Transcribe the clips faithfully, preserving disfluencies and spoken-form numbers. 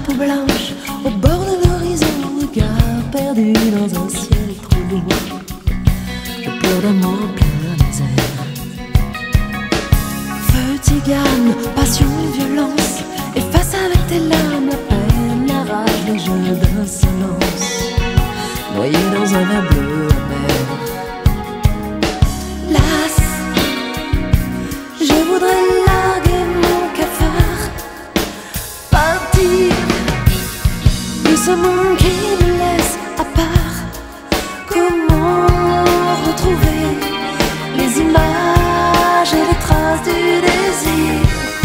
peau blanche au bord de l'horizon, regard perdu dans un ciel trop lourd. Je pleure d'amour plein les airs. Feu, tigane, passion et violence, efface avec tes larmes la peine, la rage, les jeux d'insolence, noyé dans un verre bleu amer. Las, je voudrais larguer mon cafard, partir de ce monde qui me laisse à part. Comment retrouver les images et les traces du désir?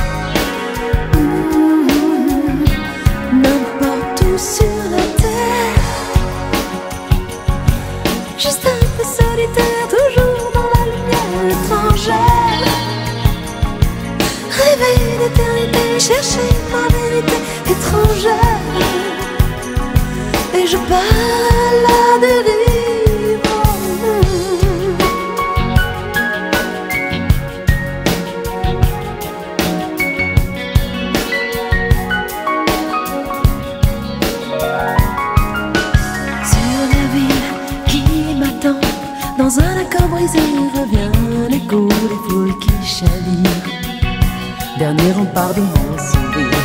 Mmh, n'importe où sur la terre, juste un peu solitaire, toujours dans la lumière étrangère. Rêver d'éternité, chercher ma vérité étrangère. Et je pars à la dérive. Sur la ville qui m'attend, dans un accord brisé revient l'écho des foules qui chavirent. Dernier rempart de mon sourire.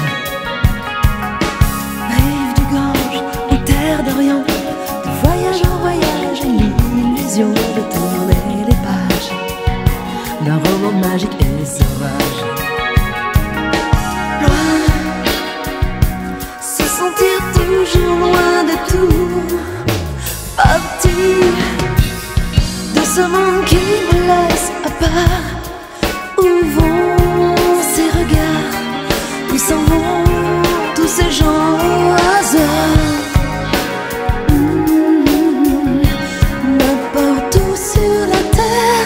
Rive du Gange ou terre d'Orient, de voyage en voyage, et l'illusion de tourner les pages d'un roman magique et sauvage. Loin, se sentir toujours loin de tout, partir de ce monde qui me laisse à part. Où vont ces regards? Où s'en vont tous ces gens au hasard? Mmh, n'importe où sur la terre,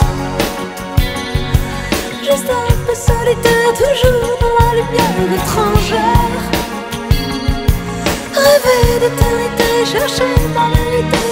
juste un peu solitaire, toujours dans la lumière étrangère. Rêver d'éternité, chercher la vérité